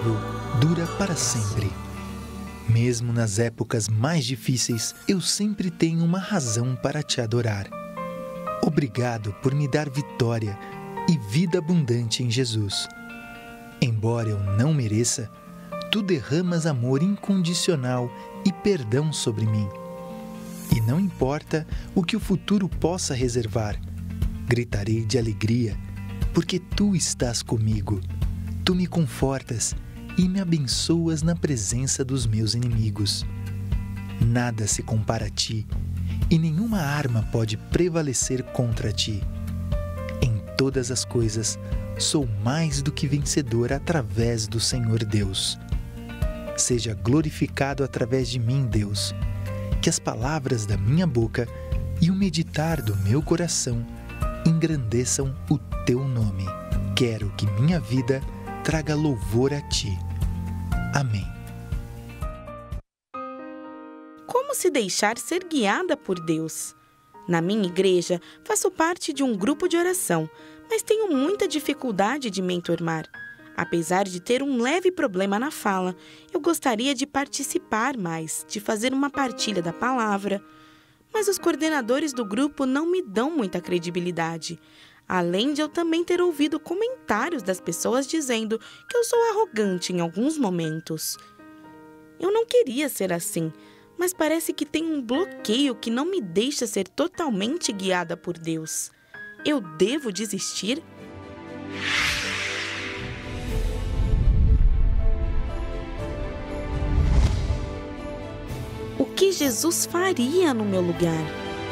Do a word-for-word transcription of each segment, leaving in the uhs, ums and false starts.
inabalável dura para sempre. Mesmo nas épocas mais difíceis, eu sempre tenho uma razão para te adorar. Obrigado por me dar vitória e vida abundante em Jesus. Embora eu não mereça, tu derramas amor incondicional e perdão sobre mim. E não importa o que o futuro possa reservar, gritarei de alegria, porque tu estás comigo. Tu me confortas e me abençoas na presença dos meus inimigos. Nada se compara a ti, e nenhuma arma pode prevalecer contra ti. Em todas as coisas, sou mais do que vencedor através do Senhor Deus. Seja glorificado através de mim, Deus, que as palavras da minha boca e o meditar do meu coração engrandeçam o teu nome. Quero que minha vida traga louvor a ti. Amém. Como se deixar ser guiada por Deus? Na minha igreja, faço parte de um grupo de oração, mas tenho muita dificuldade de me enturmar. Apesar de ter um leve problema na fala, eu gostaria de participar mais, de fazer uma partilha da palavra. Mas os coordenadores do grupo não me dão muita credibilidade. Além de eu também ter ouvido comentários das pessoas dizendo que eu sou arrogante em alguns momentos. Eu não queria ser assim, mas parece que tem um bloqueio que não me deixa ser totalmente guiada por Deus. Eu devo desistir? O que Jesus faria no meu lugar?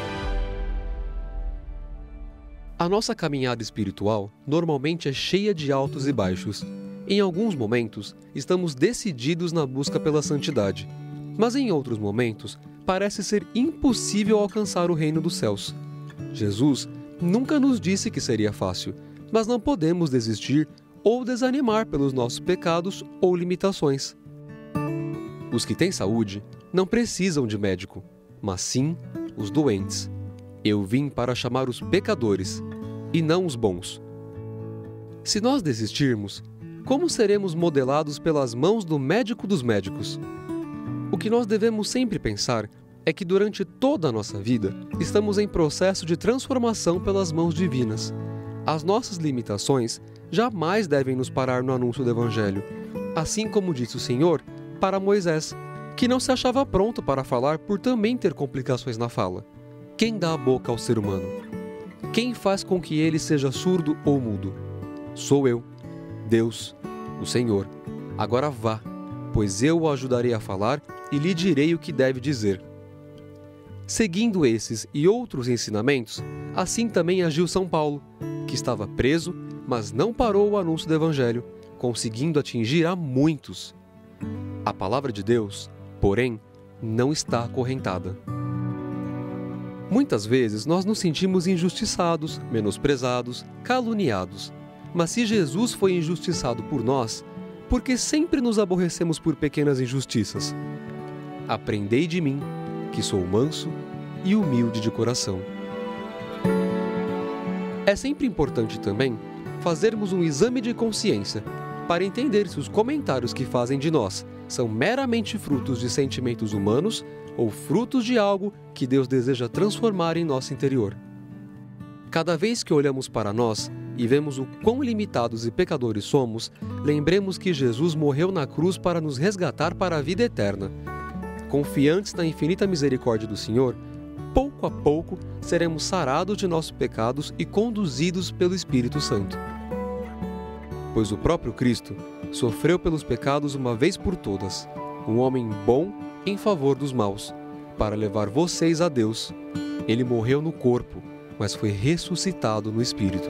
A nossa caminhada espiritual normalmente é cheia de altos e baixos. Em alguns momentos, estamos decididos na busca pela santidade, mas em outros momentos, parece ser impossível alcançar o reino dos céus. Jesus nunca nos disse que seria fácil, mas não podemos desistir ou desanimar pelos nossos pecados ou limitações. Os que têm saúde não precisam de médico, mas sim os doentes. Eu vim para chamar os pecadores, e não os bons. Se nós desistirmos, como seremos modelados pelas mãos do médico dos médicos? O que nós devemos sempre pensar é que durante toda a nossa vida, estamos em processo de transformação pelas mãos divinas. As nossas limitações jamais devem nos parar no anúncio do Evangelho, assim como disse o Senhor para Moisés, que não se achava pronto para falar por também ter complicações na fala. Quem dá a boca ao ser humano? Quem faz com que ele seja surdo ou mudo? Sou eu, Deus, o Senhor. Agora vá, pois eu o ajudarei a falar e lhe direi o que deve dizer. Seguindo esses e outros ensinamentos, assim também agiu São Paulo, que estava preso, mas não parou o anúncio do Evangelho, conseguindo atingir a muitos. A palavra de Deus, porém, não está acorrentada. Muitas vezes nós nos sentimos injustiçados, menosprezados, caluniados. Mas se Jesus foi injustiçado por nós, por que sempre nos aborrecemos por pequenas injustiças? Aprendei de mim, que sou manso e humilde de coração. É sempre importante também fazermos um exame de consciência para entender se os comentários que fazem de nós são meramente frutos de sentimentos humanos ou frutos de algo que Deus deseja transformar em nosso interior. Cada vez que olhamos para nós e vemos o quão limitados e pecadores somos, lembremos que Jesus morreu na cruz para nos resgatar para a vida eterna. Confiantes na infinita misericórdia do Senhor, pouco a pouco seremos sarados de nossos pecados e conduzidos pelo Espírito Santo. Pois o próprio Cristo sofreu pelos pecados uma vez por todas, um homem bom em favor dos maus, para levar vocês a Deus. Ele morreu no corpo, mas foi ressuscitado no Espírito.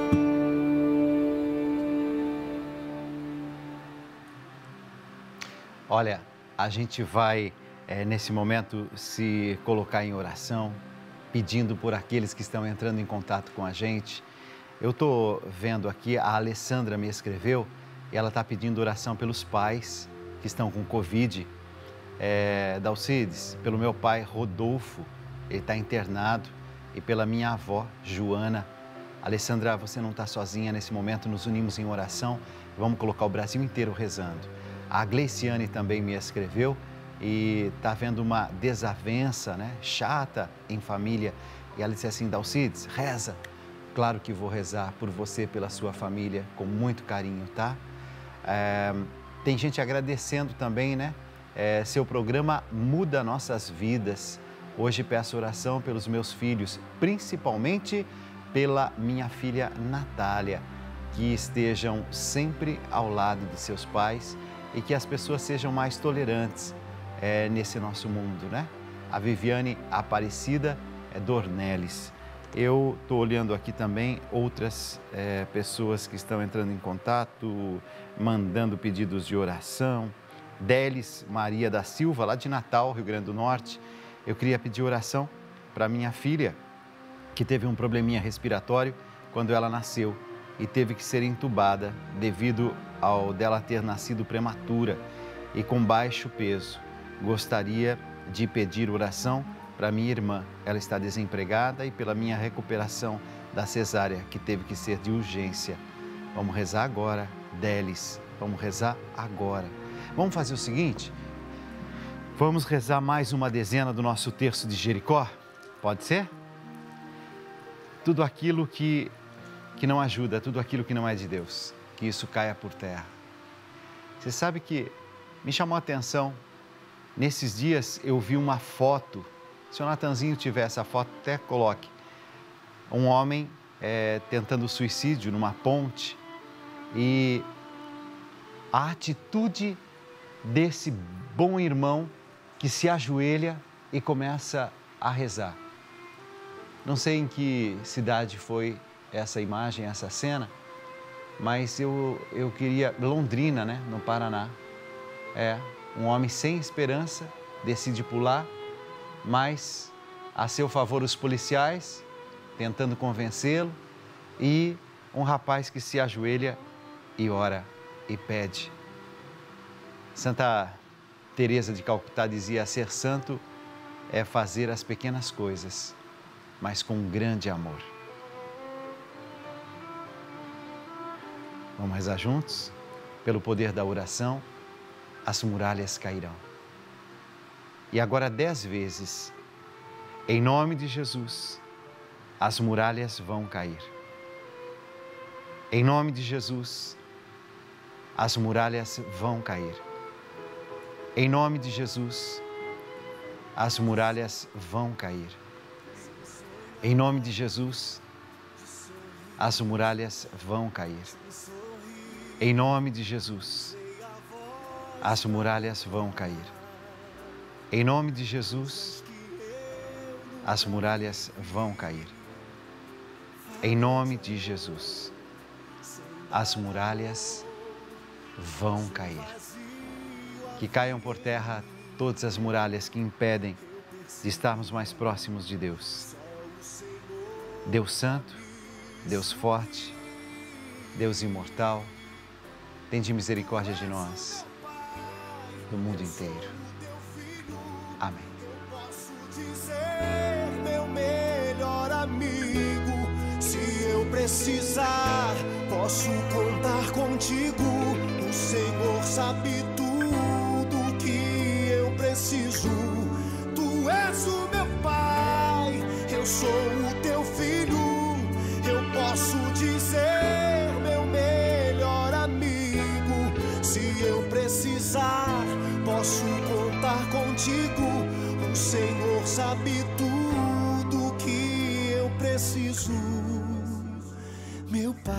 Olha, a gente vai, é, nesse momento, se colocar em oração, pedindo por aqueles que estão entrando em contato com a gente. Eu estou vendo aqui, a Alessandra me escreveu, e ela está pedindo oração pelos pais que estão com Covid. É, Dalcides, pelo meu pai Rodolfo, ele está internado, e pela minha avó Joana. Alessandra, você não está sozinha nesse momento, nos unimos em oração Vamos colocar o Brasil inteiro rezando. A Gleiciane também me escreveu e está havendo uma desavença, né, chata em família. E ela disse assim: Dalcides, reza. Claro que vou rezar por você, pela sua família, com muito carinho, tá? É, tem gente agradecendo também, né? É, seu programa muda nossas vidas. Hoje peço oração pelos meus filhos, principalmente pela minha filha Natália, que estejam sempre ao lado de seus pais e que as pessoas sejam mais tolerantes é, nesse nosso mundo, né? A Viviane Aparecida é Dornelles. Eu estou olhando aqui também outras é, pessoas que estão entrando em contato, mandando pedidos de oração. Délis Maria da Silva, lá de Natal, Rio Grande do Norte. Eu queria pedir oração para minha filha, que teve um probleminha respiratório quando ela nasceu e teve que ser entubada devido ao dela ter nascido prematura e com baixo peso. Gostaria de pedir oração para minha irmã. Ela está desempregada e pela minha recuperação da cesárea, que teve que ser de urgência. Vamos rezar agora, Délis. Vamos rezar agora. Vamos fazer o seguinte, vamos rezar mais uma dezena do nosso terço de Jericó? Pode ser? Tudo aquilo que, que não ajuda, tudo aquilo que não é de Deus, que isso caia por terra. Você sabe que me chamou a atenção, nesses dias eu vi uma foto, se o Natanzinho tiver essa foto, até coloque, um homem é, tentando suicídio numa ponte e a atitude desse bom irmão que se ajoelha e começa a rezar. Não sei em que cidade foi essa imagem, essa cena, mas eu, eu queria... Londrina, né? No Paraná. É, um homem sem esperança decide pular, mas a seu favor os policiais tentando convencê-lo e um rapaz que se ajoelha e ora e pede. Santa Teresa de Calcutá dizia: ser santo é fazer as pequenas coisas, mas com um grande amor. Vamos rezar juntos? Pelo poder da oração, as muralhas cairão. E agora dez vezes, em nome de Jesus, as muralhas vão cair. Em nome de Jesus, as muralhas vão cair. Em nome de Jesus, as muralhas vão cair. Em nome de Jesus, as muralhas vão cair. Em nome de Jesus, as muralhas vão cair. Em nome de Jesus, as muralhas vão cair. Em nome de Jesus, as muralhas vão cair. Que caiam por terra todas as muralhas que impedem de estarmos mais próximos de Deus. Deus Santo, Deus Forte, Deus Imortal, tende misericórdia de nós, do mundo inteiro. Amém. Posso dizer, meu melhor amigo, se eu precisar, posso contar contigo. O Senhor sabe tudo que eu preciso. Tu és o meu Pai, eu sou o teu filho. Eu posso dizer, meu melhor amigo, se eu precisar, posso contar contigo. O Senhor sabe tudo que eu preciso, meu Pai.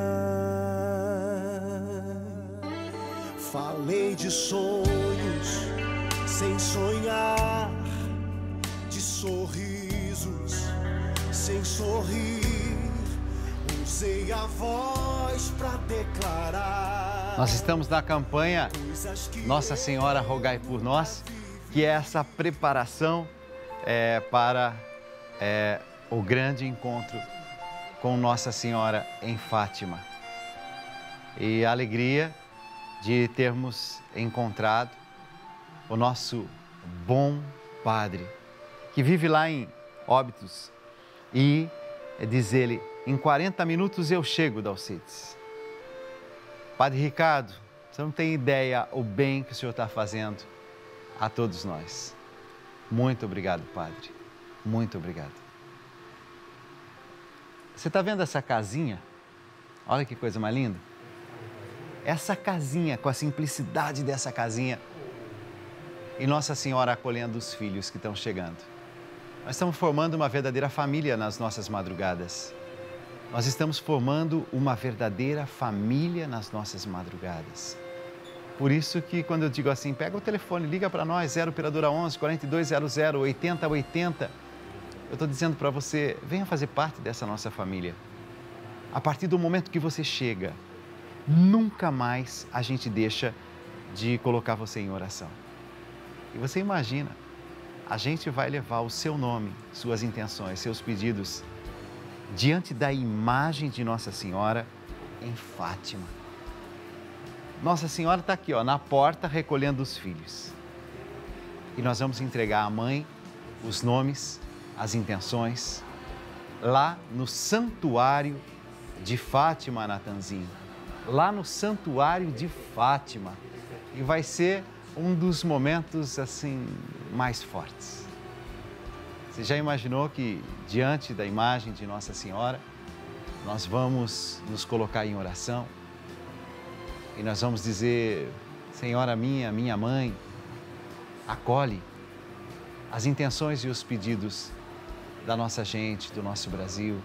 Falei de sonhos sem sonhar, de sorrisos sem sorrir. Usei a voz para declarar. Nós estamos na campanha Nossa Senhora Rogai por Nós, que é essa preparação é, para é, o grande encontro com Nossa Senhora em Fátima. E a alegria de termos encontrado o nosso bom Padre, que vive lá em Óbidos, e diz ele: em quarenta minutos eu chego, Dalcides. Padre Ricardo, você não tem ideia o bem que o Senhor está fazendo a todos nós. Muito obrigado, Padre. Muito obrigado. Você está vendo essa casinha? Olha que coisa mais linda. Essa casinha, com a simplicidade dessa casinha, e Nossa Senhora acolhendo os filhos que estão chegando. Nós estamos formando uma verdadeira família nas nossas madrugadas. Nós estamos formando uma verdadeira família nas nossas madrugadas. Por isso que quando eu digo assim, pega o telefone, liga para nós, zero operadora onze, quarenta e dois zero zero, oitenta oitenta. Eu estou dizendo para você, venha fazer parte dessa nossa família. A partir do momento que você chega, nunca mais a gente deixa de colocar você em oração. E você imagina, a gente vai levar o seu nome, suas intenções, seus pedidos, diante da imagem de Nossa Senhora em Fátima. Nossa Senhora está aqui, ó, na porta, recolhendo os filhos. E nós vamos entregar à mãe os nomes, as intenções, lá no santuário de Fátima, Natanzinho. Lá no santuário de Fátima. E vai ser um dos momentos, assim, mais fortes. Você já imaginou que, diante da imagem de Nossa Senhora, nós vamos nos colocar em oração e nós vamos dizer, Senhora minha, minha mãe, acolhe as intenções e os pedidos da nossa gente, do nosso Brasil,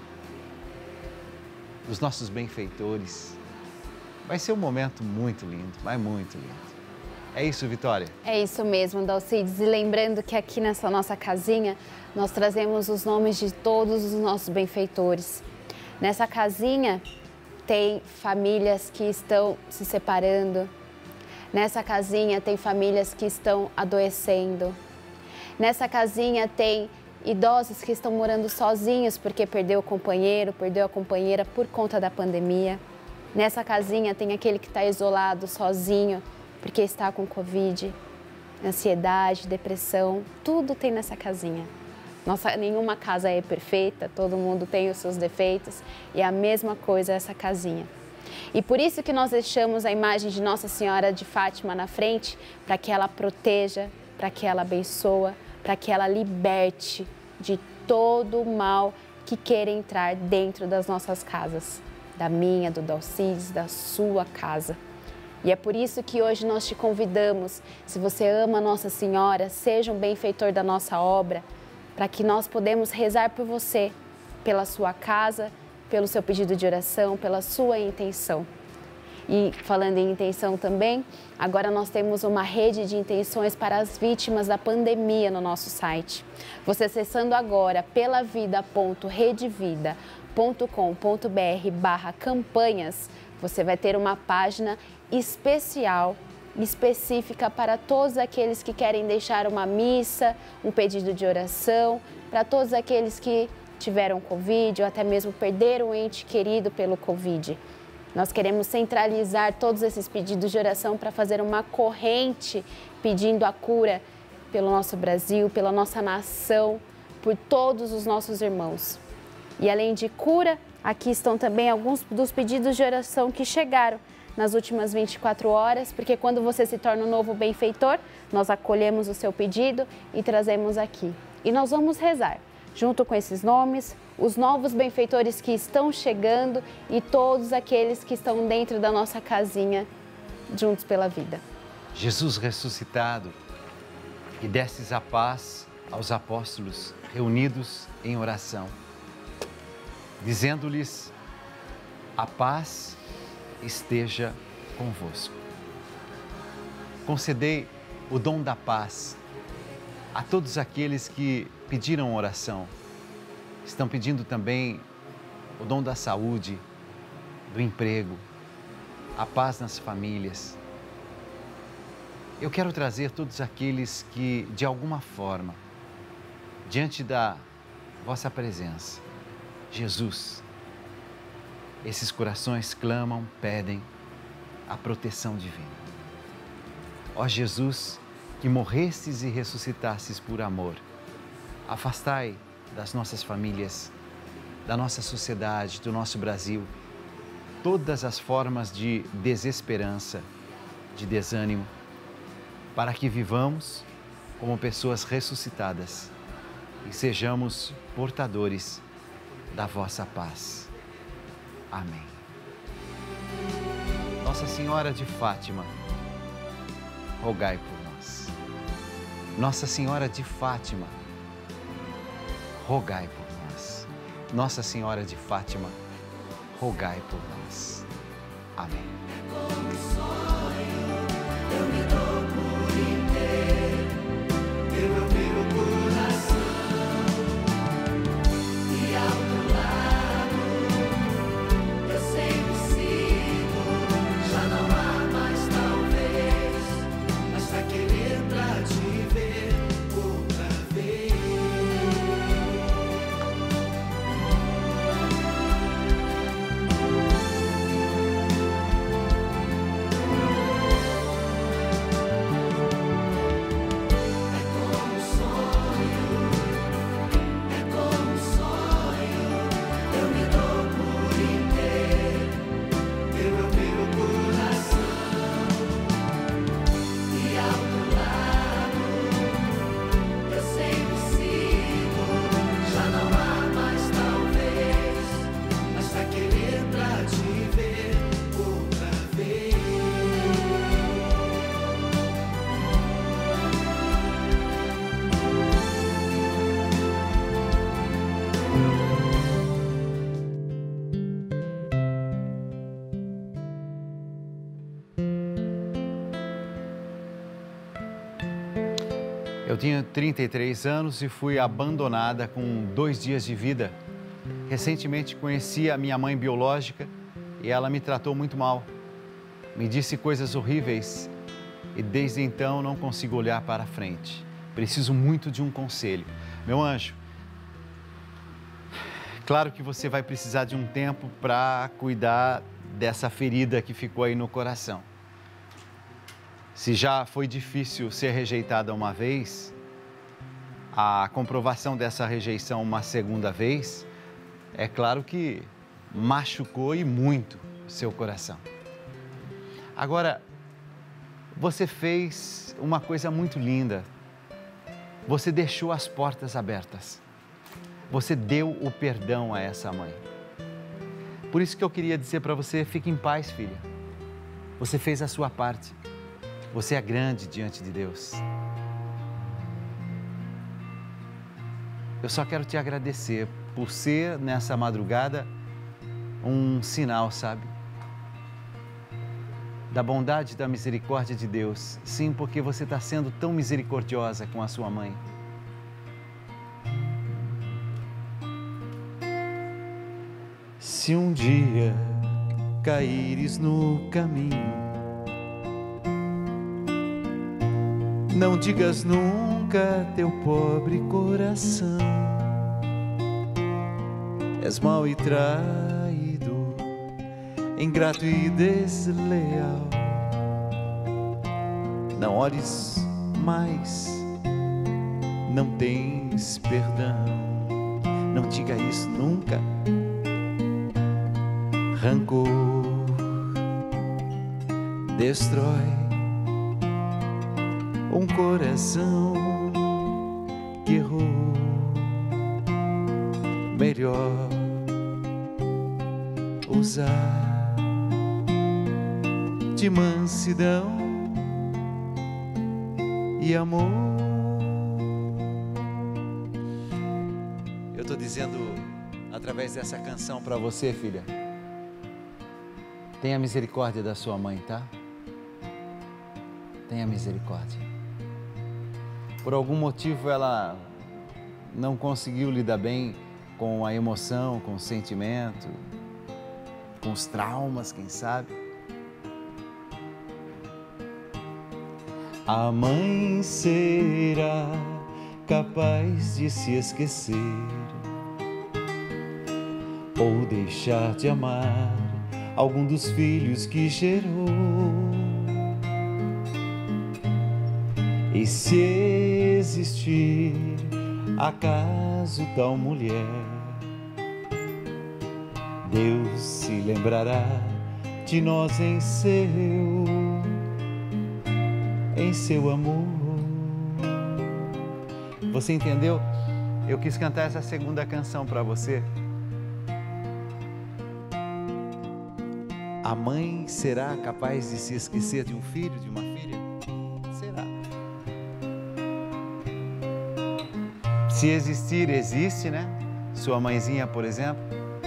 dos nossos benfeitores. Vai ser um momento muito lindo, mas muito lindo. É isso, Vitória? É isso mesmo, Dalcides. E lembrando que aqui nessa nossa casinha, nós trazemos os nomes de todos os nossos benfeitores. Nessa casinha tem famílias que estão se separando. Nessa casinha tem famílias que estão adoecendo. Nessa casinha tem idosos que estão morando sozinhos porque perdeu o companheiro, perdeu a companheira por conta da pandemia. Nessa casinha tem aquele que está isolado, sozinho, porque está com Covid, ansiedade, depressão, tudo tem nessa casinha. Nossa, nenhuma casa é perfeita, todo mundo tem os seus defeitos e é a mesma coisa essa casinha. E por isso que nós deixamos a imagem de Nossa Senhora de Fátima na frente, para que ela proteja, para que ela abençoe, para que ela liberte de todo o mal que queira entrar dentro das nossas casas, da minha, do Dalcides, da sua casa. E é por isso que hoje nós te convidamos, se você ama Nossa Senhora, seja um benfeitor da nossa obra, para que nós podemos rezar por você, pela sua casa, pelo seu pedido de oração, pela sua intenção. E falando em intenção também, agora nós temos uma rede de intenções para as vítimas da pandemia no nosso site. Você acessando agora pelavida ponto redevida ponto com ponto br barra campanhas, você vai ter uma página especial, específica para todos aqueles que querem deixar uma missa, um pedido de oração, para todos aqueles que tiveram Covid ou até mesmo perderam um ente querido pelo Covid. Nós queremos centralizar todos esses pedidos de oração para fazer uma corrente pedindo a cura pelo nosso Brasil, pela nossa nação, por todos os nossos irmãos. E além de cura, aqui estão também alguns dos pedidos de oração que chegaram nas últimas vinte e quatro horas, porque quando você se torna um novo benfeitor, nós acolhemos o seu pedido e trazemos aqui. E nós vamos rezar, junto com esses nomes, os novos benfeitores que estão chegando e todos aqueles que estão dentro da nossa casinha, juntos pela vida. Jesus ressuscitado, que destes a paz aos apóstolos reunidos em oração, dizendo-lhes, a paz esteja convosco. Concedei o dom da paz a todos aqueles que pediram oração. Estão pedindo também o dom da saúde, do emprego, a paz nas famílias. Eu quero trazer todos aqueles que, de alguma forma, diante da vossa presença, Jesus, esses corações clamam, pedem a proteção divina. Ó Jesus, que morrestes e ressuscitastes por amor, afastai das nossas famílias, da nossa sociedade, do nosso Brasil, todas as formas de desesperança, de desânimo, para que vivamos como pessoas ressuscitadas e sejamos portadores da vossa paz. Amém. Nossa Senhora de Fátima, rogai por nós. Nossa Senhora de Fátima, rogai por nós. Nossa Senhora de Fátima, rogai por nós. Amém. Eu me dou por inteiro, eu abri o coração e ao teu lado eu sempre sigo. Já não há mais talvez, basta querer pra te ver outra vez. Eu tinha trinta e três anos e fui abandonada com dois dias de vida. Recentemente conheci a minha mãe biológica e ela me tratou muito mal. Me disse coisas horríveis e desde então não consigo olhar para frente. Preciso muito de um conselho. Meu anjo, claro que você vai precisar de um tempo para cuidar dessa ferida que ficou aí no coração. Se já foi difícil ser rejeitada uma vez, a comprovação dessa rejeição uma segunda vez, é claro que machucou e muito seu coração. Agora, você fez uma coisa muito linda. Você deixou as portas abertas. Você deu o perdão a essa mãe. Por isso que eu queria dizer para você, fique em paz, filha. Você fez a sua parte. Você é grande diante de Deus. Eu só quero te agradecer por ser, nessa madrugada, um sinal, sabe? Da bondade e da misericórdia de Deus. Sim, porque você está sendo tão misericordiosa com a sua mãe. Se um dia caíres no caminho, não digas nunca teu pobre coração. És mau e traído, ingrato e desleal. Não olhes mais, não tens perdão. Não diga isso nunca. Rancor destrói um coração que errou. Melhor usar de mansidão e amor. Eu estou dizendo através dessa canção para você, filha. Tenha misericórdia da sua mãe, tá? Tenha misericórdia. Por algum motivo ela não conseguiu lidar bem com a emoção, com o sentimento, com os traumas, quem sabe. A mãe será capaz de se esquecer ou deixar de amar algum dos filhos que gerou. E se existir acaso tal mulher, Deus se lembrará de nós em seu, em seu amor. Você entendeu? Eu quis cantar essa segunda canção para você. A mãe será capaz de se esquecer de um filho, de uma filha? Será. Se existir, existe, né? Sua mãezinha, por exemplo.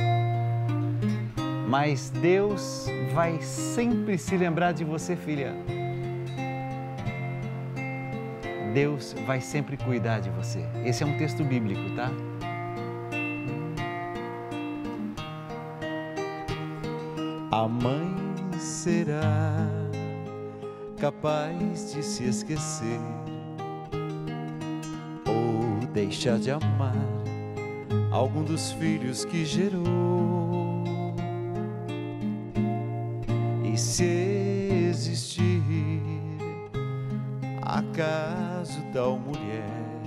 Mas Deus vai sempre se lembrar de você, filha. Deus vai sempre cuidar de você. Esse é um texto bíblico, tá? A mãe será capaz de se esquecer ou deixar de amar algum dos filhos que gerou. E se existir acaso tal mulher,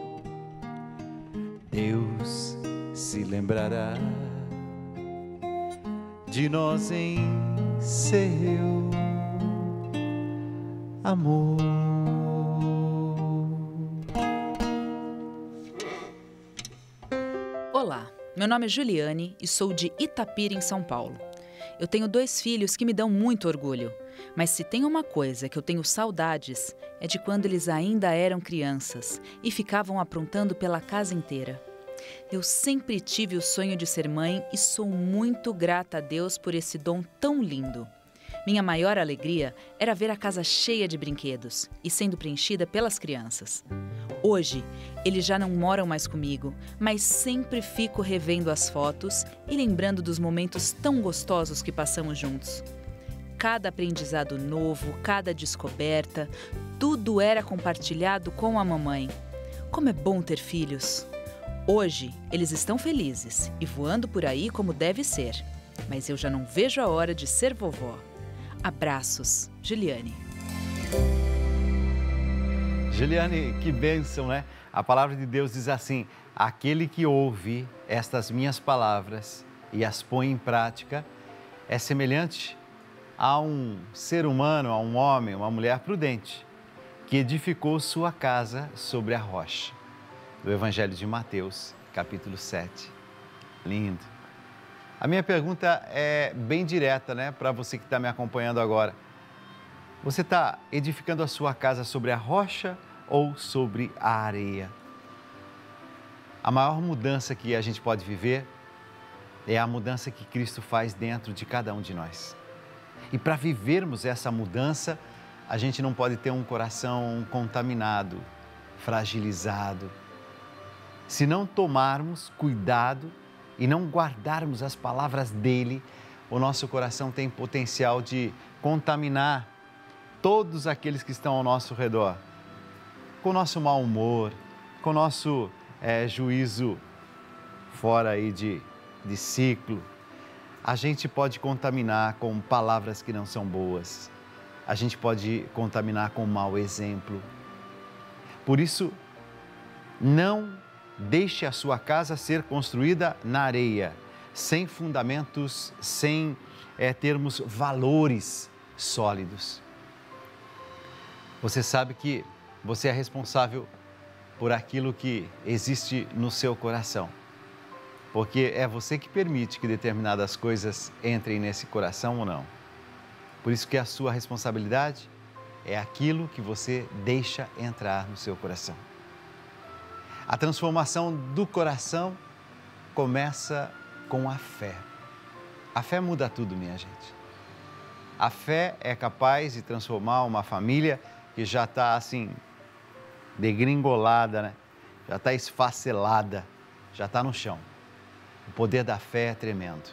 Deus se lembrará de nós em seu amor. Olá, meu nome é Juliane e sou de Itapira, em São Paulo. Eu tenho dois filhos que me dão muito orgulho, mas se tem uma coisa que eu tenho saudades é de quando eles ainda eram crianças e ficavam aprontando pela casa inteira. Eu sempre tive o sonho de ser mãe e sou muito grata a Deus por esse dom tão lindo. Minha maior alegria era ver a casa cheia de brinquedos e sendo preenchida pelas crianças. Hoje, eles já não moram mais comigo, mas sempre fico revendo as fotos e lembrando dos momentos tão gostosos que passamos juntos. Cada aprendizado novo, cada descoberta, tudo era compartilhado com a mamãe. Como é bom ter filhos! Hoje, eles estão felizes e voando por aí como deve ser. Mas eu já não vejo a hora de ser vovó. Abraços, Juliane. Juliane, que bênção, né? A palavra de Deus diz assim: aquele que ouve estas minhas palavras e as põe em prática é semelhante a um ser humano, a um homem, uma mulher prudente, que edificou sua casa sobre a rocha. Do Evangelho de Mateus, capítulo sete. Lindo. A minha pergunta é bem direta, né, para você que está me acompanhando agora. Você está edificando a sua casa sobre a rocha ou sobre a areia? A maior mudança que a gente pode viver é a mudança que Cristo faz dentro de cada um de nós. E para vivermos essa mudança, a gente não pode ter um coração contaminado, fragilizado. Se não tomarmos cuidado e não guardarmos as palavras dele, o nosso coração tem potencial de contaminar todos aqueles que estão ao nosso redor, com o nosso mau humor, com o nosso é, juízo fora aí de, de ciclo. A gente pode contaminar com palavras que não são boas, a gente pode contaminar com mau exemplo. Por isso, não deixe a sua casa ser construída na areia, sem fundamentos, sem é, termos valores sólidos. Você sabe que você é responsável por aquilo que existe no seu coração, porque é você que permite que determinadas coisas entrem nesse coração ou não. Por isso que a sua responsabilidade é aquilo que você deixa entrar no seu coração. A transformação do coração começa com a fé. A fé muda tudo, minha gente. A fé é capaz de transformar uma família que já está assim, degringolada, né? Já está esfacelada, já está no chão. O poder da fé é tremendo.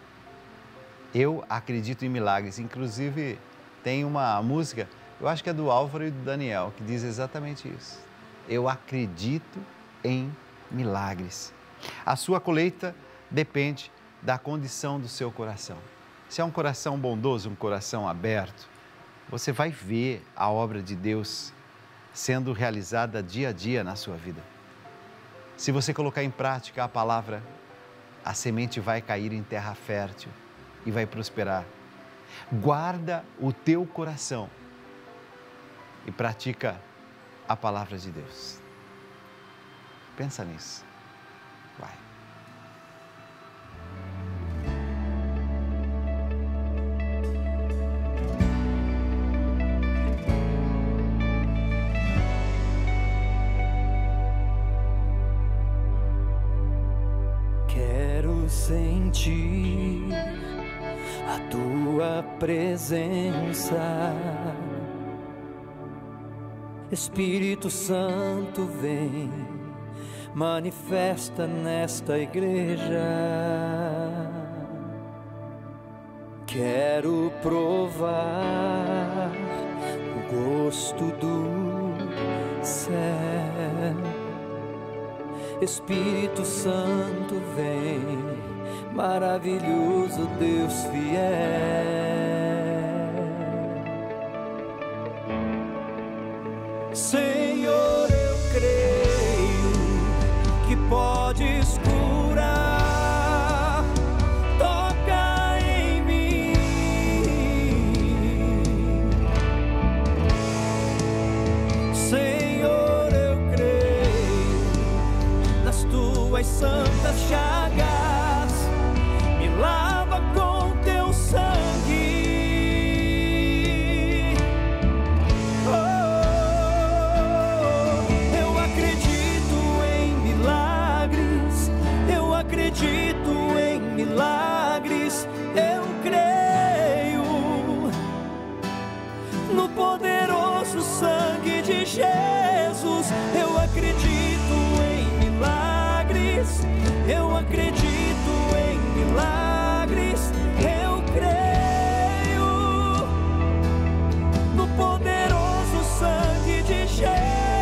Eu acredito em milagres, inclusive tem uma música, eu acho que é do Álvaro e do Daniel, que diz exatamente isso. Eu acredito em milagres. A sua colheita depende da condição do seu coração. Se é um coração bondoso, um coração aberto, você vai ver a obra de Deus sendo realizada dia a dia na sua vida. Se você colocar em prática a palavra, a semente vai cair em terra fértil e vai prosperar. Guarda o teu coração e pratica a palavra de Deus. Pensa nisso. Vai. Quero sentir a tua presença. Espírito Santo, vem, manifesta nesta igreja. Quero provar o gosto do céu. Espírito Santo, vem, maravilhoso Deus fiel. Senhor, eu creio que podes curar, toca em mim. Senhor, eu creio nas tuas santas chagas, me lava com teu sangue. Acredito em milagres, eu creio no poderoso sangue de Jesus. Eu acredito em milagres, eu acredito em milagres, eu creio no poderoso sangue de Jesus.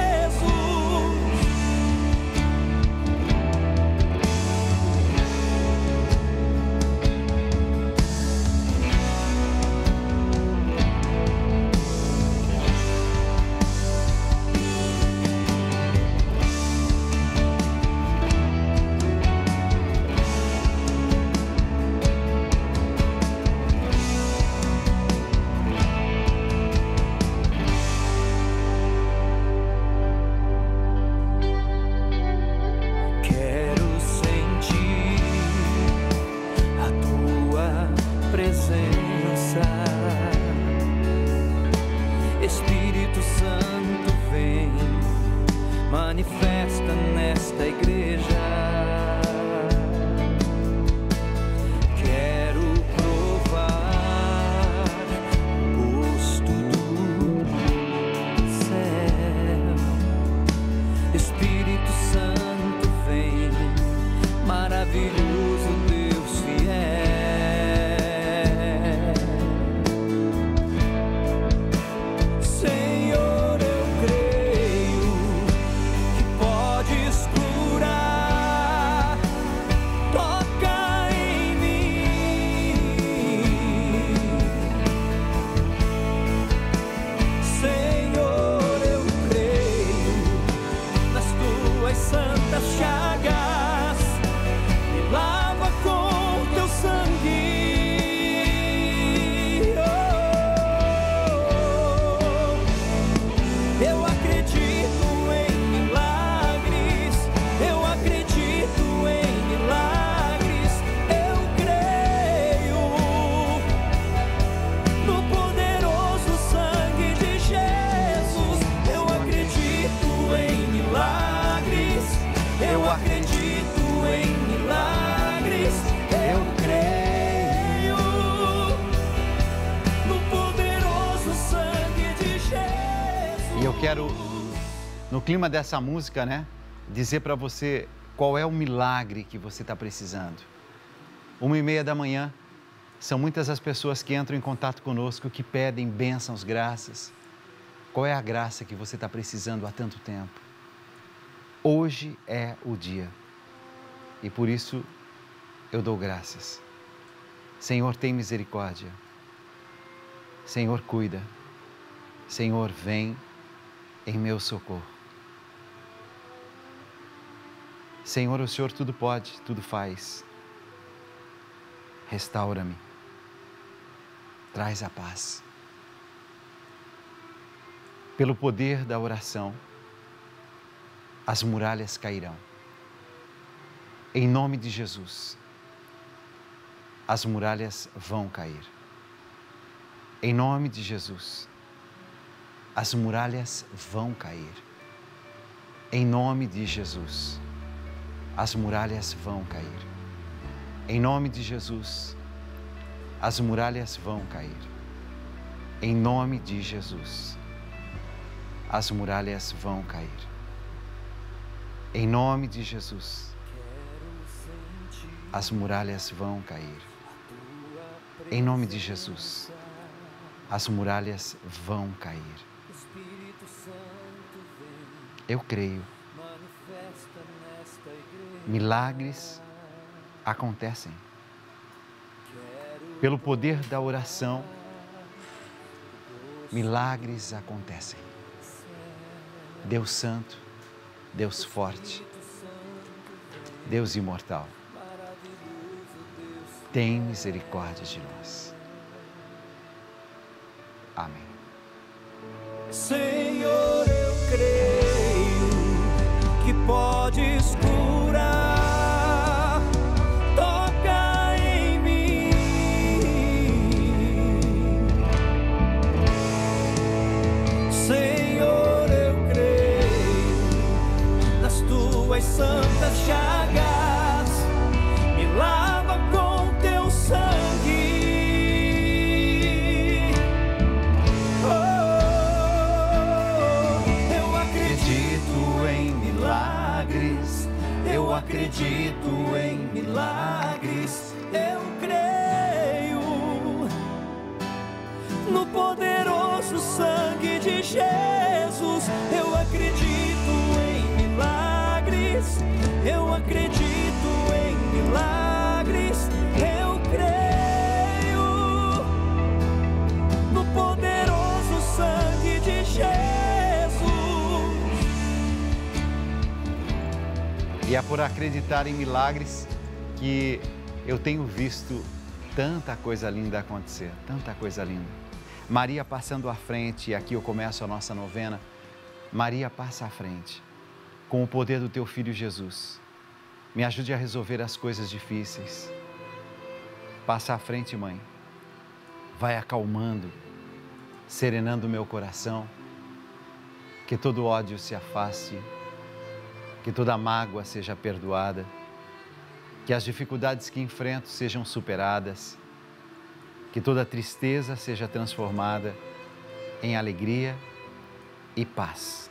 Espírito Santo, vem, manifesta nesta igreja. Quero provar o gosto do céu. Espírito Santo, vem, maravilhoso Deus fiel. Chagas, me lava com teu sangue. Oh, eu acredito em milagres, eu acredito em milagres, eu creio no poderoso sangue de Jesus. Eu acredito em milagres, eu acredito em milagres, eu creio no poderoso sangue de Jesus. E eu quero, no clima dessa música, né, dizer para você qual é o milagre que você está precisando. Uma e meia da manhã, são muitas as pessoas que entram em contato conosco, que pedem bênçãos, graças. Qual é a graça que você está precisando há tanto tempo? Hoje é o dia e por isso eu dou graças. Senhor, tem misericórdia. Senhor, cuida. Senhor, vem em meu socorro. Senhor, o Senhor tudo pode, tudo faz. Restaura-me. traz a paz. Pelo poder da oração, as muralhas cairão. Em nome de Jesus, as muralhas vão cair. Em nome de Jesus, as muralhas vão cair. Em nome de Jesus, as muralhas vão cair. Em nome de Jesus, as muralhas vão cair. Em nome de Jesus, as muralhas vão cair. Em nome de Jesus, as muralhas vão cair. Em nome de Jesus, as muralhas vão cair. Eu creio. Milagres acontecem. Pelo poder da oração, milagres acontecem. Deus Santo, Deus forte, Deus imortal, tem misericórdia de nós. Amém. Senhor, eu creio que podes curar. Toca em mim. Senhor, eu creio nas tuas santas chagas. Me lava com teu sangue. Eu acredito em milagres, eu creio no poderoso sangue de Jesus. Eu acredito em milagres, eu acredito em milagres, eu creio no poderoso sangue de Jesus. E é por acreditar em milagres que eu tenho visto tanta coisa linda acontecer, tanta coisa linda. Maria passando à frente, e aqui eu começo a nossa novena. Maria passa à frente, com o poder do teu Filho Jesus. Me ajude a resolver as coisas difíceis. Passa à frente, mãe. Vai acalmando, serenando o meu coração. Que todo ódio se afaste. Que toda mágoa seja perdoada, que as dificuldades que enfrento sejam superadas, que toda tristeza seja transformada em alegria e paz.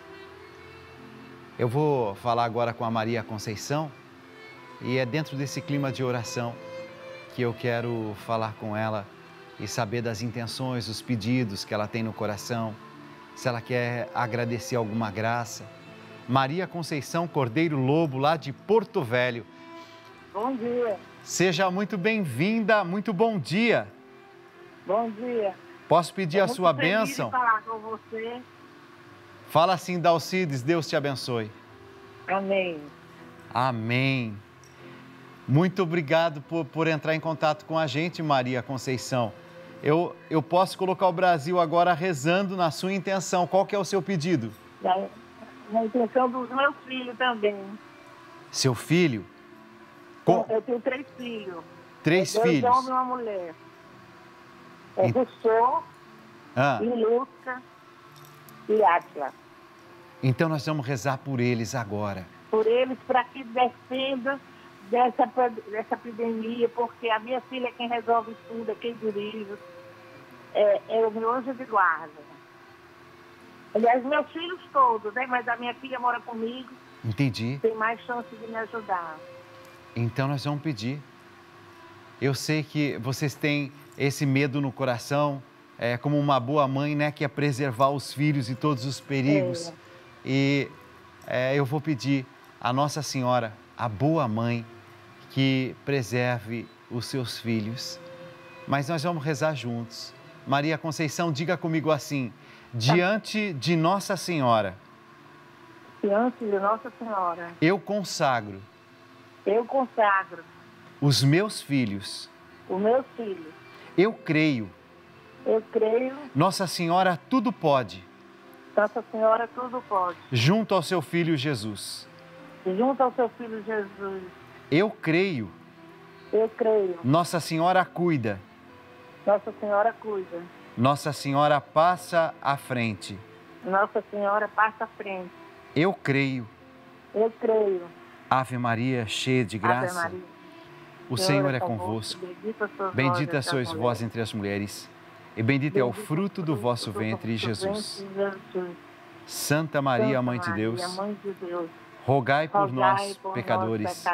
Eu vou falar agora com a Maria Conceição e é dentro desse clima de oração que eu quero falar com ela e saber das intenções, dos pedidos que ela tem no coração, se ela quer agradecer alguma graça. Maria Conceição Cordeiro Lobo, lá de Porto Velho. Bom dia. Seja muito bem-vinda, muito bom dia. Bom dia. Posso pedir a sua feliz bênção? de falar com você. Fala assim, Dalcides, Deus te abençoe. Amém. Amém. Muito obrigado por, por entrar em contato com a gente, Maria Conceição. Eu, eu posso colocar o Brasil agora rezando na sua intenção. Qual que é o seu pedido? Na, na intenção dos meus filhos também. Seu filho? Com... Eu tenho três filhos. Três dois filhos? Dois homens e uma mulher. É Gustavo, ah. e Lucas e Átila. Então nós vamos rezar por eles agora. Por eles, para que defenda dessa, dessa epidemia, porque a minha filha é quem resolve tudo, é quem dirige. É, é o meu anjo de guarda. Aliás, meus filhos todos, né? Mas a minha filha mora comigo. Entendi. Tem mais chance de me ajudar. Então nós vamos pedir. Eu sei que vocês têm esse medo no coração, é, como uma boa mãe, né? Que é preservar os filhos de todos os perigos. É. E é, eu vou pedir a Nossa Senhora, a boa mãe, que preserve os seus filhos. Mas nós vamos rezar juntos. Maria Conceição, diga comigo assim: diante de Nossa Senhora. Diante de Nossa Senhora. Eu consagro. Eu consagro. Os meus filhos. Os meus filhos. Eu creio. Eu creio. Nossa Senhora tudo pode. Nossa Senhora tudo pode. Junto ao seu Filho Jesus. Junto ao seu Filho Jesus. Eu creio. Eu creio. Nossa Senhora cuida. Nossa Senhora cuida. Nossa Senhora passa à frente. Nossa Senhora passa à frente. Eu creio. Eu creio. Ave Maria, cheia de graça. Ave Maria. O Senhor é convosco. Bendita sois vós entre as mulheres. E bendito é o fruto do vosso ventre, Jesus. Santa Maria, Mãe de Deus, rogai por nós, pecadores,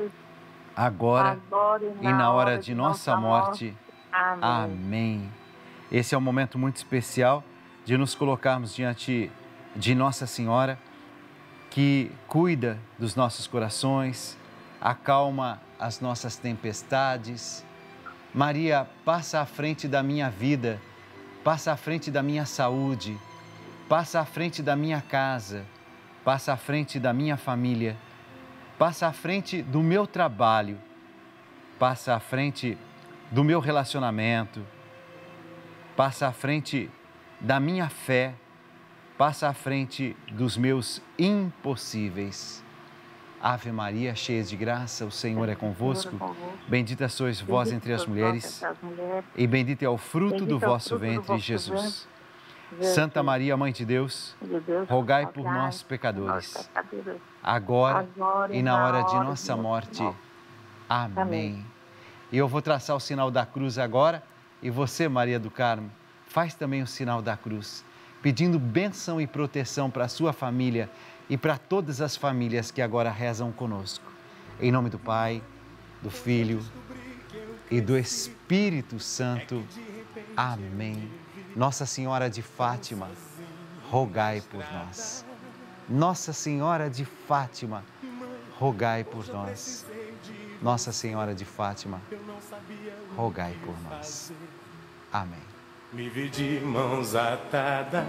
agora e na hora de nossa morte. Amém. Esse é um momento muito especial de nos colocarmos diante de Nossa Senhora, que cuida dos nossos corações, acalma as nossas tempestades. Maria, passa à frente da minha vida, passa à frente da minha saúde, passa à frente da minha casa, passa à frente da minha família, passa à frente do meu trabalho, passa à frente do meu relacionamento, passa à frente da minha fé, passa à frente dos meus impossíveis. Ave Maria, cheia de graça, o Senhor é convosco. Bendita sois vós entre as mulheres, e bendito é o fruto do vosso ventre, Jesus. Santa Maria, Mãe de Deus, rogai por nós, pecadores, agora e na hora de nossa morte. Amém. E eu vou traçar o sinal da cruz agora, e você, Maria do Carmo, faz também o sinal da cruz, pedindo bênção e proteção para a sua família e para todas as famílias que agora rezam conosco. Em nome do Pai, do Filho e do Espírito Santo. Amém. Nossa Senhora de Fátima, rogai por nós. Nossa Senhora de Fátima, rogai por nós. Nossa Senhora de Fátima, rogai por nós. Amém. Me vi de mãos atadas.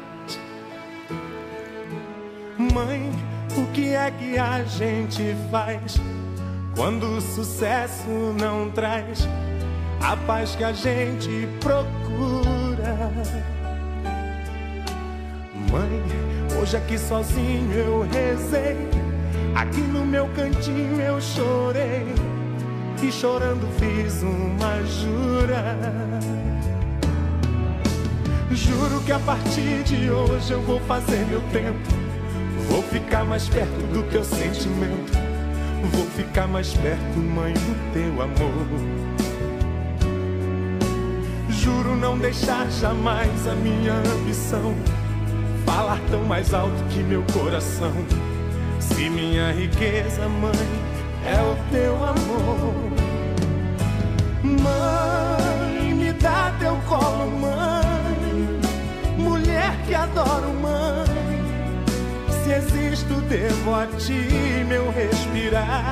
Mãe, o que é que a gente faz quando o sucesso não traz a paz que a gente procura? Mãe, hoje aqui sozinho eu rezei, aqui no meu cantinho eu chorei, e chorando fiz uma jura. Juro que a partir de hoje eu vou fazer meu tempo, vou ficar mais perto do teu sentimento, vou ficar mais perto, mãe, do teu amor. Juro não deixar jamais a minha ambição falar tão mais alto que meu coração. Se minha riqueza, mãe, é o teu amor. Mãe, me dá teu colo, mãe, mulher que adoro, mãe. Se existo, devo a ti meu respirar.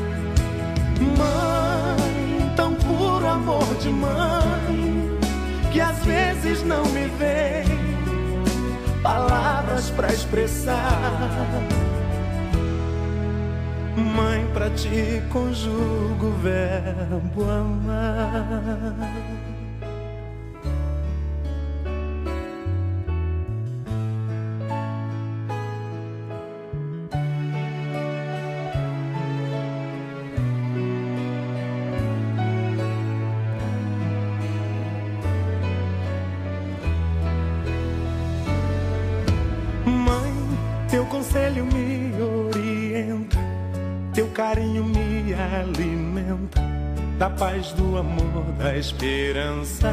Mãe, tão puro amor de mãe, que às vezes não me vem palavras pra expressar. Mãe, pra ti conjugo o verbo amar. Teu conselho me orienta, teu carinho me alimenta, da paz, do amor, da esperança.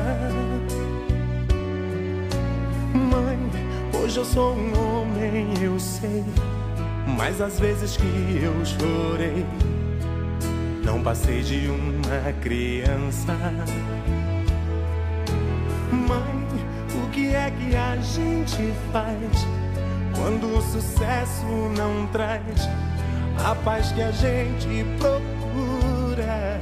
Mãe, hoje eu sou um homem, eu sei, mas às vezes que eu chorei, não passei de uma criança. Mãe, o que é que a gente faz quando o sucesso não traz a paz que a gente procura?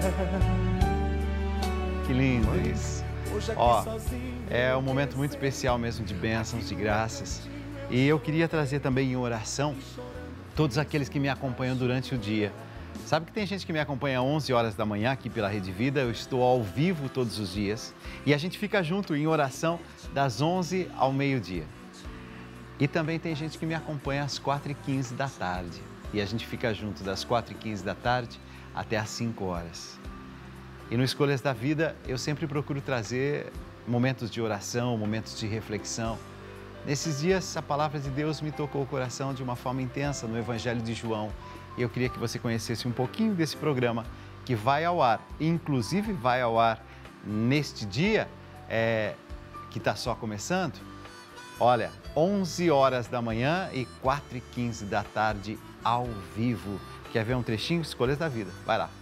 Que lindo isso. Ó, é um momento muito especial mesmo de bênçãos, de graças. E eu queria trazer também em oração todos aqueles que me acompanham durante o dia. Sabe que tem gente que me acompanha às onze horas da manhã aqui pela Rede Vida, eu estou ao vivo todos os dias e a gente fica junto em oração das onze ao meio-dia. E também tem gente que me acompanha às quatro e quinze da tarde e a gente fica junto das quatro e quinze da tarde até às cinco horas. E no Escolhas da Vida eu sempre procuro trazer momentos de oração, momentos de reflexão. Nesses dias a palavra de Deus me tocou o coração de uma forma intensa no Evangelho de João. E eu queria que você conhecesse um pouquinho desse programa que vai ao ar, inclusive vai ao ar neste dia é, que está só começando. Olha, onze horas da manhã e quatro e quinze da tarde ao vivo. Quer ver um trechinho? Escolhas da Vida. Vai lá.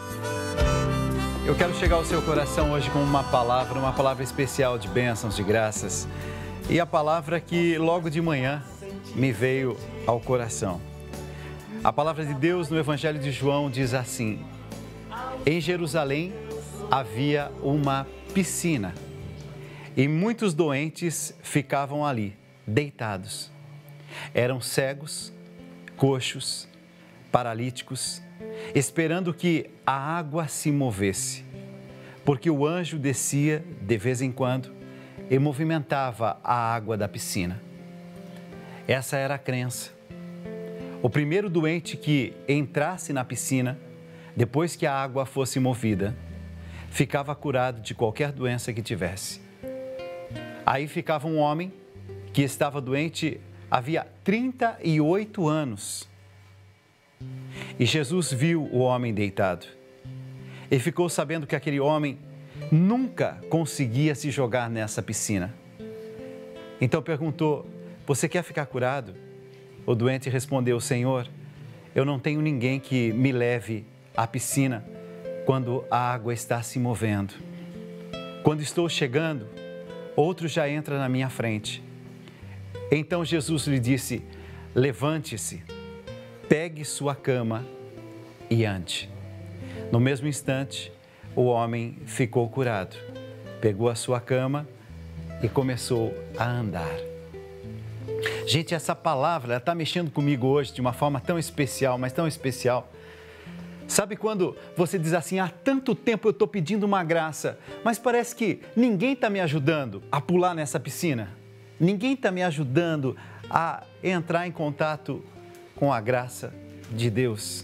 Eu quero chegar ao seu coração hoje com uma palavra, uma palavra especial de bênçãos, de graças. E a palavra que logo de manhã me veio ao coração. A palavra de Deus no Evangelho de João diz assim: em Jerusalém havia uma piscina e muitos doentes ficavam ali, deitados. Eram cegos, coxos, paralíticos, esperando que a água se movesse, porque o anjo descia de vez em quando e movimentava a água da piscina. Essa era a crença. O primeiro doente que entrasse na piscina, depois que a água fosse movida, ficava curado de qualquer doença que tivesse. Aí ficava um homem que estava doente havia trinta e oito anos. E Jesus viu o homem deitado e ficou sabendo que aquele homem nunca conseguia se jogar nessa piscina. Então perguntou: você quer ficar curado? O doente respondeu: Senhor, eu não tenho ninguém que me leve à piscina quando a água está se movendo. Quando estou chegando, outro já entra na minha frente. Então Jesus lhe disse: levante-se, pegue sua cama e ande. No mesmo instante, o homem ficou curado, pegou a sua cama e começou a andar. Gente, essa palavra está mexendo comigo hoje de uma forma tão especial, mas tão especial. Sabe quando você diz assim: há tanto tempo eu estou pedindo uma graça, mas parece que ninguém está me ajudando a pular nessa piscina? Ninguém está me ajudando a entrar em contato com a graça de Deus?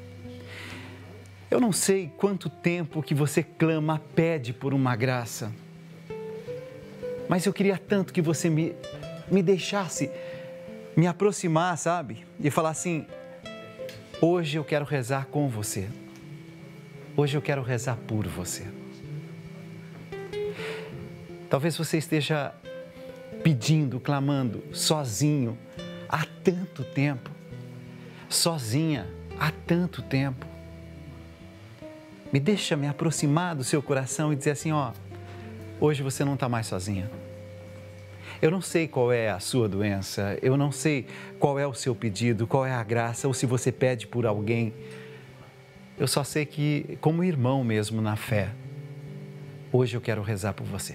Eu não sei quanto tempo que você clama, pede por uma graça, mas eu queria tanto que você me, me deixasse me aproximar, sabe? E falar assim: hoje eu quero rezar com você. Hoje eu quero rezar por você. Talvez você esteja pedindo, clamando, sozinho, há tanto tempo. Sozinha, há tanto tempo. Me deixa me aproximar do seu coração e dizer assim: ó, hoje você não está mais sozinha. Eu não sei qual é a sua doença, eu não sei qual é o seu pedido, qual é a graça, ou se você pede por alguém. Eu só sei que, como irmão mesmo na fé, hoje eu quero rezar por você.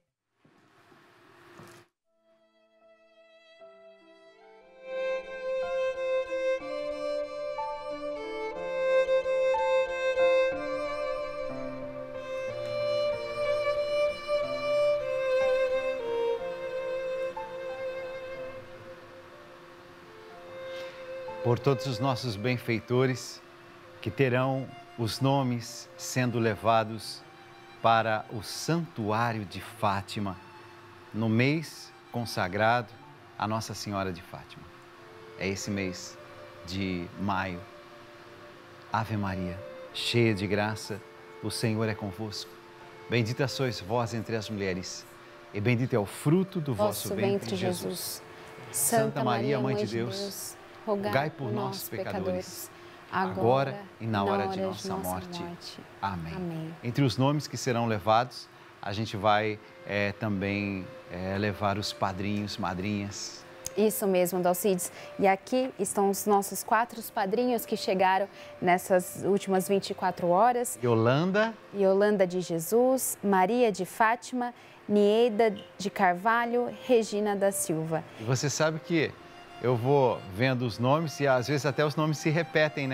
Por todos os nossos benfeitores que terão os nomes sendo levados para o Santuário de Fátima, no mês consagrado a Nossa Senhora de Fátima. É esse mês de maio. Ave Maria, cheia de graça, o Senhor é convosco. Bendita sois vós entre as mulheres, e bendito é o fruto do vosso, vosso ventre, Jesus. Santa Maria, Mãe de Deus, Deus rogai por nós, pecadores, agora, agora e na hora, na hora de, nossa de nossa morte. morte. Amém. Amém. Entre os nomes que serão levados, a gente vai é, também é, levar os padrinhos, madrinhas. Isso mesmo, Dalcides. E aqui estão os nossos quatro padrinhos que chegaram nessas últimas vinte e quatro horas. Yolanda. Yolanda de Jesus, Maria de Fátima, Nieda de Carvalho, Regina da Silva. E você sabe que eu vou vendo os nomes e às vezes até os nomes se repetem, né?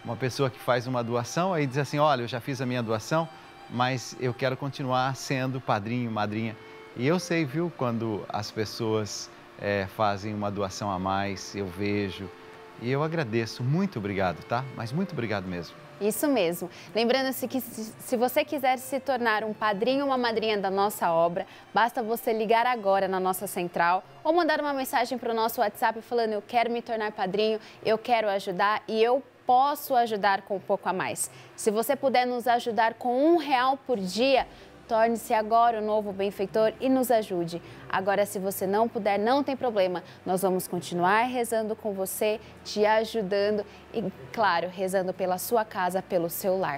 uma pessoa que faz uma doação, aí diz assim, olha, eu já fiz a minha doação, mas eu quero continuar sendo padrinho, madrinha. E eu sei, viu, quando as pessoas é, fazem uma doação a mais, eu vejo e eu agradeço. Muito obrigado, tá? Mas muito obrigado mesmo. Isso mesmo. Lembrando-se que se você quiser se tornar um padrinho ou uma madrinha da nossa obra, basta você ligar agora na nossa central ou mandar uma mensagem para o nosso WhatsApp falando eu quero me tornar padrinho, eu quero ajudar e eu posso ajudar com um pouco a mais. Se você puder nos ajudar com um real por dia, torne-se agora o novo benfeitor e nos ajude. Agora, se você não puder, não tem problema. Nós vamos continuar rezando com você, te ajudando e, claro, rezando pela sua casa, pelo seu lar.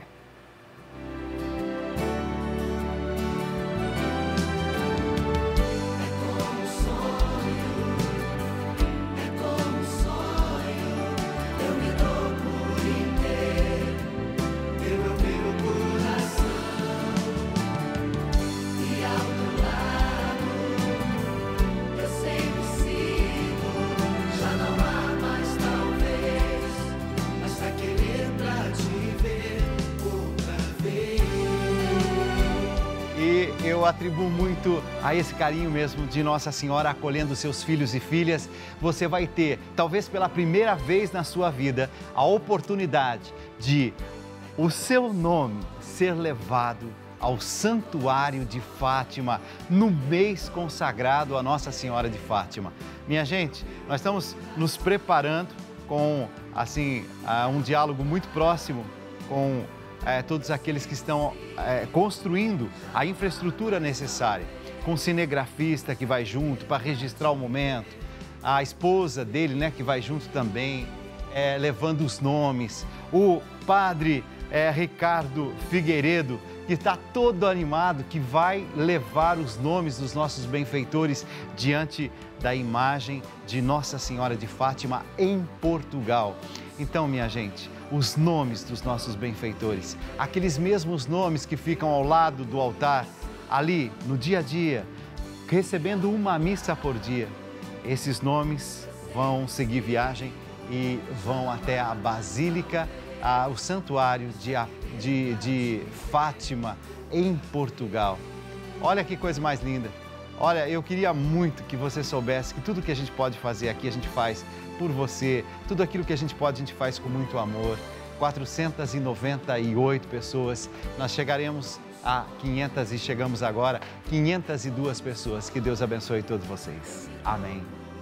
Eu atribuo muito a esse carinho mesmo de Nossa Senhora acolhendo seus filhos e filhas. Você vai ter, talvez pela primeira vez na sua vida, a oportunidade de o seu nome ser levado ao Santuário de Fátima, no mês consagrado a Nossa Senhora de Fátima. Minha gente, nós estamos nos preparando com, assim, um diálogo muito próximo com É, todos aqueles que estão é, construindo a infraestrutura necessária, com o cinegrafista que vai junto para registrar o momento, a esposa dele, né, que vai junto também, é, levando os nomes, o padre é, Ricardo Figueiredo, que está todo animado, que vai levar os nomes dos nossos benfeitores diante da imagem de Nossa Senhora de Fátima em Portugal. Então, minha gente, os nomes dos nossos benfeitores, aqueles mesmos nomes que ficam ao lado do altar, ali no dia a dia, recebendo uma missa por dia, esses nomes vão seguir viagem e vão até a Basílica, a, o Santuário de, de, de Fátima, em Portugal. Olha que coisa mais linda! Olha, eu queria muito que você soubesse que tudo que a gente pode fazer aqui, a gente faz por você. Tudo aquilo que a gente pode, a gente faz com muito amor. quatrocentas e noventa e oito pessoas. Nós chegaremos a quinhentas e chegamos agora, quinhentas e duas pessoas. Que Deus abençoe todos vocês. Amém.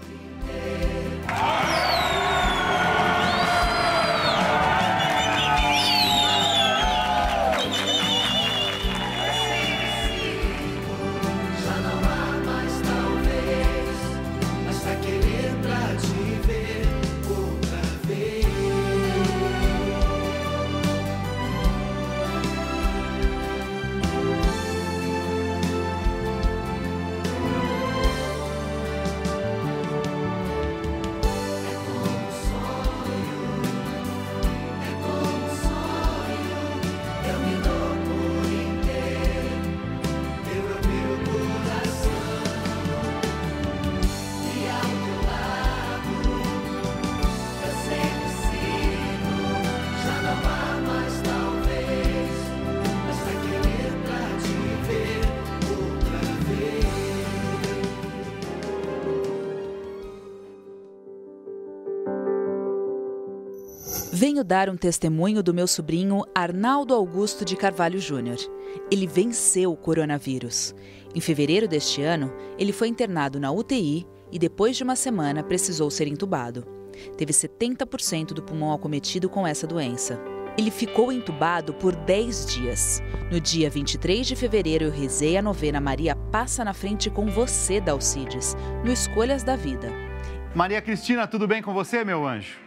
Venho dar um testemunho do meu sobrinho Arnaldo Augusto de Carvalho Júnior. Ele venceu o coronavírus. Em fevereiro deste ano, ele foi internado na U T I e depois de uma semana precisou ser entubado. Teve setenta por cento do pulmão acometido com essa doença. Ele ficou entubado por dez dias. No dia vinte e três de fevereiro, eu rezei a novena Maria Passa na Frente com você, Dalcides, no Escolhas da Vida. Maria Cristina, tudo bem com você, meu anjo?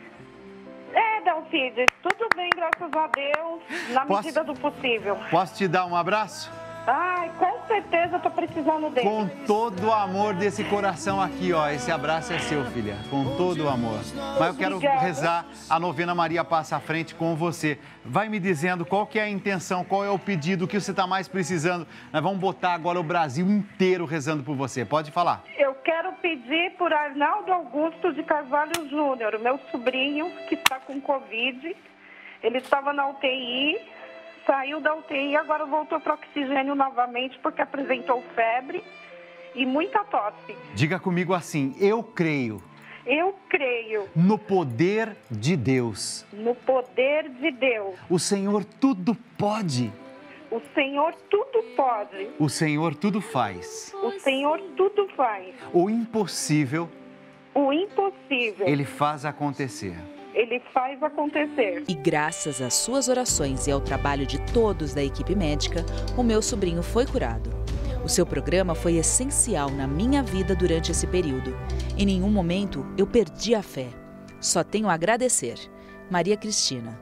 Dalcides, tudo bem, graças a Deus, na posso, medida do possível. Posso te dar um abraço? Ai, com certeza eu tô precisando dele. Com todo o amor desse coração aqui, ó. Esse abraço é seu, filha. Com todo o amor. Mas eu quero Obrigada. rezar a novena Maria Passa à Frente com você. Vai me dizendo qual que é a intenção, qual é o pedido, o que você está mais precisando. Nós vamos botar agora o Brasil inteiro rezando por você. Pode falar. Eu quero pedir por Arnaldo Augusto de Carvalho Júnior, meu sobrinho que está com Covid. Ele estava na U T I, saiu da U T I, agora voltou para oxigênio novamente porque apresentou febre e muita tosse. Diga comigo assim: eu creio. Eu creio No poder de Deus. no poder de Deus. O Senhor tudo pode. O Senhor tudo pode. O Senhor tudo faz. O Senhor tudo faz. O impossível, O impossível, Ele faz acontecer. Ele faz acontecer. E graças às suas orações e ao trabalho de todos da equipe médica, o meu sobrinho foi curado. O seu programa foi essencial na minha vida durante esse período. Em nenhum momento eu perdi a fé. Só tenho a agradecer. Maria Cristina.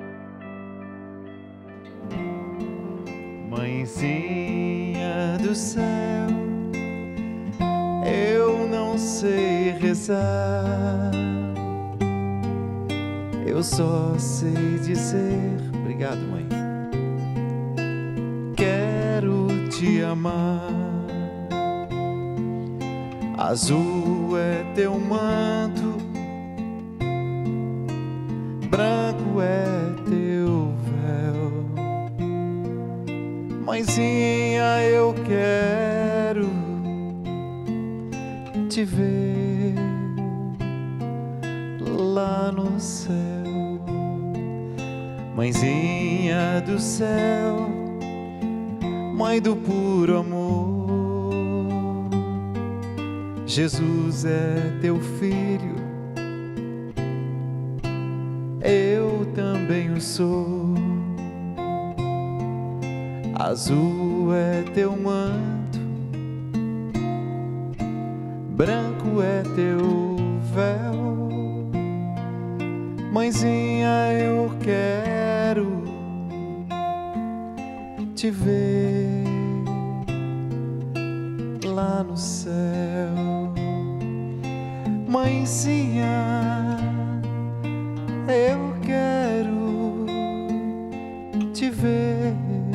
Mãezinha do céu, eu não sei rezar, eu só sei dizer obrigado, mãe. Quero te amar. Azul é teu manto, branco é teu véu. Mãezinha, eu quero te ver lá no céu. Mãezinha do céu, mãe do puro amor. Jesus é teu filho, eu também o sou. Azul é teu manto, branco é teu véu. Mãezinha, eu quero te ver lá no céu. Mãezinha, eu quero te ver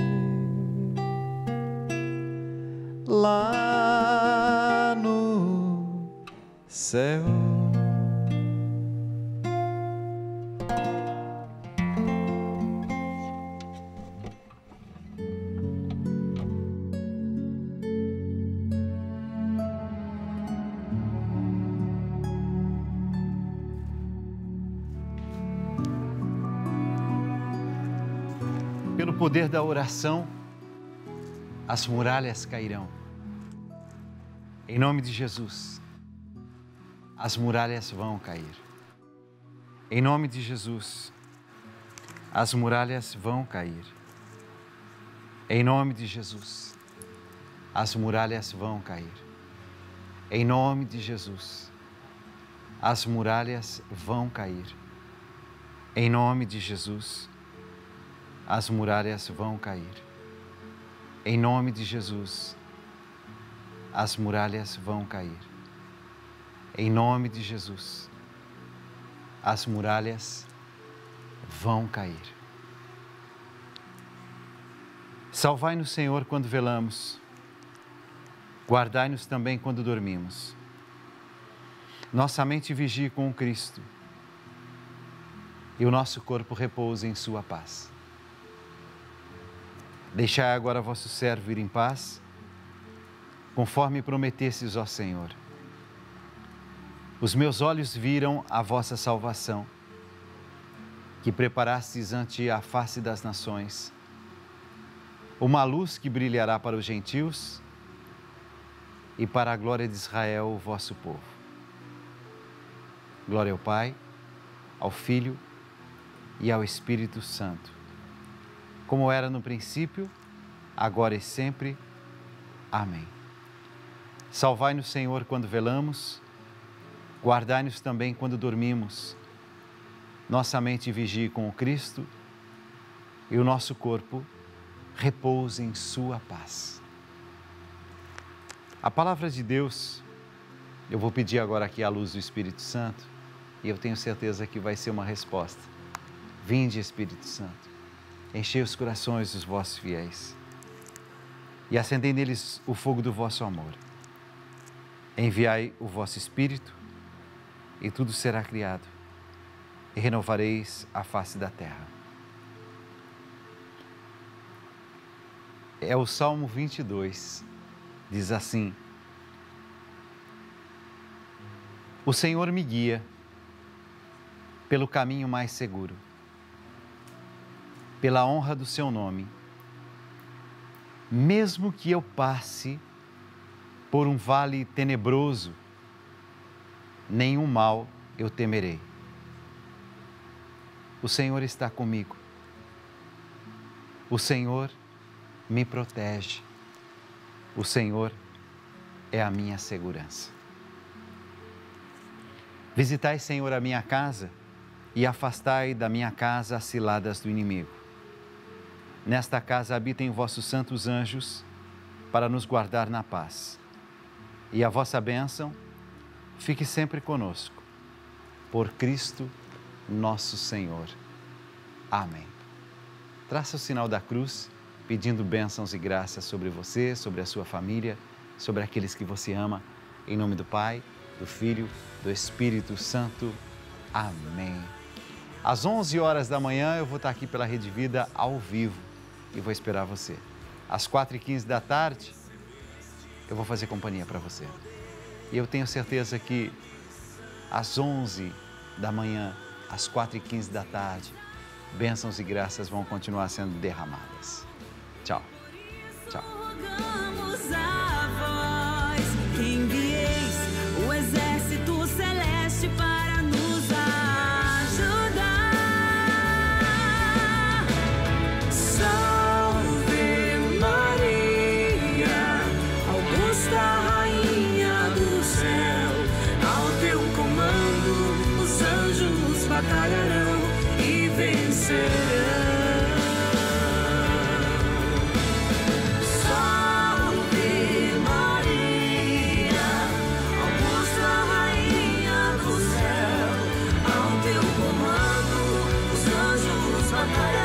lá no céu. Pelo poder da oração, as muralhas cairão. Em nome de Jesus, as muralhas vão cair. Em nome de Jesus, as muralhas vão cair. Em nome de Jesus, as muralhas vão cair. Em nome de Jesus, as muralhas vão cair. Em nome de Jesus, as muralhas vão cair. Em nome de Jesus, as muralhas vão cair. Em nome de Jesus, as muralhas vão cair. Salvai-nos, Senhor, quando velamos. Guardai-nos também quando dormimos. Nossa mente vigie com o Cristo e o nosso corpo repousa em sua paz. Deixai agora vosso servo ir em paz, conforme prometestes, ó Senhor. Os meus olhos viram a vossa salvação, que preparastes ante a face das nações, uma luz que brilhará para os gentios e para a glória de Israel, o vosso povo. Glória ao Pai, ao Filho e ao Espírito Santo, como era no princípio, agora e sempre. Amém. Salvai-nos, Senhor, quando velamos, guardai-nos também quando dormimos. Nossa mente vigie com o Cristo e o nosso corpo repouse em sua paz. A palavra de Deus, eu vou pedir agora aqui a luz do Espírito Santo e eu tenho certeza que vai ser uma resposta. Vinde, Espírito Santo. Enchei os corações dos vossos fiéis e acendei neles o fogo do vosso amor. Enviai o vosso Espírito e tudo será criado e renovareis a face da terra. É o Salmo vinte e dois. Diz assim: o Senhor me guia pelo caminho mais seguro, pela honra do seu nome. Mesmo que eu passe por um vale tenebroso, nenhum mal eu temerei. O Senhor está comigo. O Senhor me protege. O Senhor é a minha segurança. Visitai, Senhor, a minha casa e afastai da minha casa as ciladas do inimigo. Nesta casa habitem vossos santos anjos para nos guardar na paz. E a vossa bênção fique sempre conosco. Por Cristo nosso Senhor. Amém. Traça o sinal da cruz, pedindo bênçãos e graças sobre você, sobre a sua família, sobre aqueles que você ama. Em nome do Pai, do Filho, do Espírito Santo. Amém. Às onze horas da manhã eu vou estar aqui pela Rede Vida ao vivo e vou esperar você. Às quatro e quinze da tarde eu vou fazer companhia para você. E eu tenho certeza que às onze da manhã, às quatro e quinze da tarde, bênçãos e graças vão continuar sendo derramadas. Tchau. Tchau. O exército celeste para nos ajudar. Salve Maria, augusta rainha do céu. Ao teu comando os anjos batalharão e vencerão. Bye.